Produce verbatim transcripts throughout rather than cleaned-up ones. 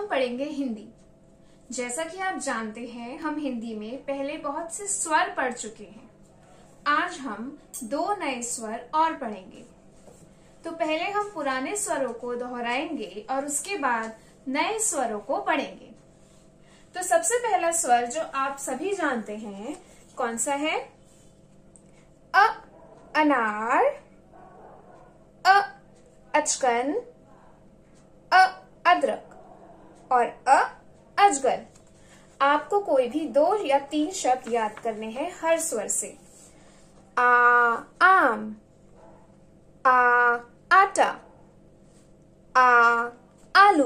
हम पढ़ेंगे हिंदी। जैसा कि आप जानते हैं, हम हिंदी में पहले बहुत से स्वर पढ़ चुके हैं। आज हम दो नए स्वर और पढ़ेंगे। तो पहले हम पुराने स्वरों को दोहराएंगे और उसके बाद नए स्वरों को पढ़ेंगे। तो सबसे पहला स्वर जो आप सभी जानते हैं कौन सा है? अ अनार, अ अचकन, अ अदरक और अ अजगर। आपको कोई भी दो या तीन शब्द याद करने हैं हर स्वर से। आ आम, आ आटा, आ आलू,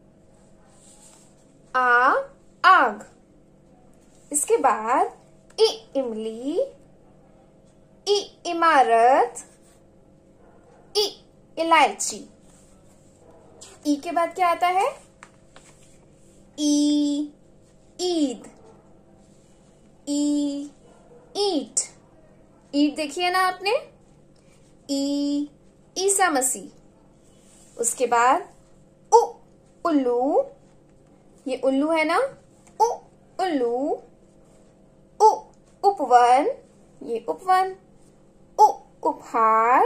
आ आग। इसके बाद इ इमली, इ इमारत, इ इलायची। ई के बाद क्या आता है? ई ईद, ई ईट। ईट देखिए ना आपने? ई ईसा मसीह। उसके बाद उ उल्लू, ये उल्लू है ना? उ उल्लू, उ उपवन, ये उपवन, उ उपहार।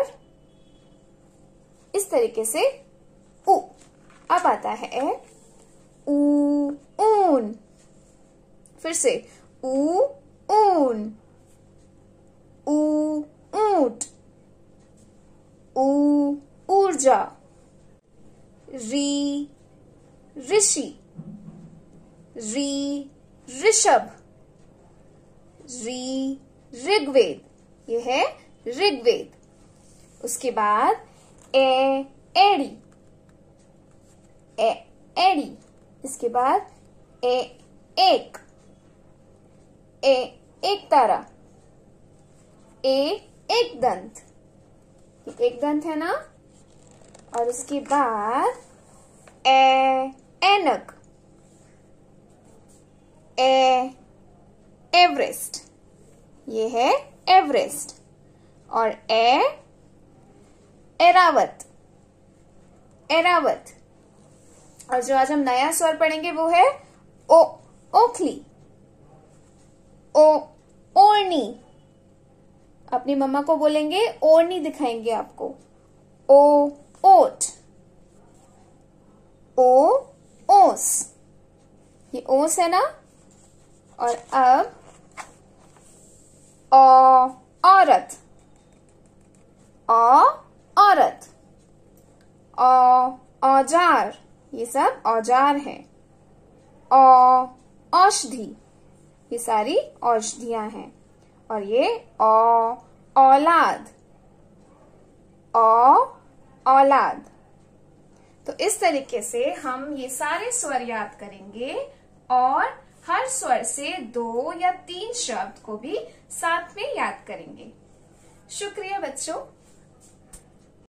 इस तरीके से उ। अब आता है ऊ ऊन। फिर से ऊ ऊन, ऊ ऊंट, ऊ ऊर्जा, री ऋषि, री ऋषभ, री ऋग्वेद, ये है ऋग्वेद। उसके बाद ए एड़ी, ए एड़ी। इसके बाद ए एक, ए एक तारा, ए एक दंत, ये एक दंत है ना? और उसके बाद ए ऐनक, ए एवरेस्ट, ये है एवरेस्ट। और ए एरावत, एरावत। और जो आज हम नया स्वर पढ़ेंगे वो है ओ ओखली, ओ ओढ़नी। अपनी मम्मा को बोलेंगे, ओढ़नी दिखाएंगे आपको। ओ ओट, ओ ओस, ये ओस है ना? और अब औ औरत, औ औरत, औ औजार, ये सब औजार हैं। औ औषधि, ये सारी औषधियां हैं। और ये औ औलाद, औ औलाद। तो इस तरीके से हम ये सारे स्वर याद करेंगे और हर स्वर से दो या तीन शब्द को भी साथ में याद करेंगे। शुक्रिया बच्चों।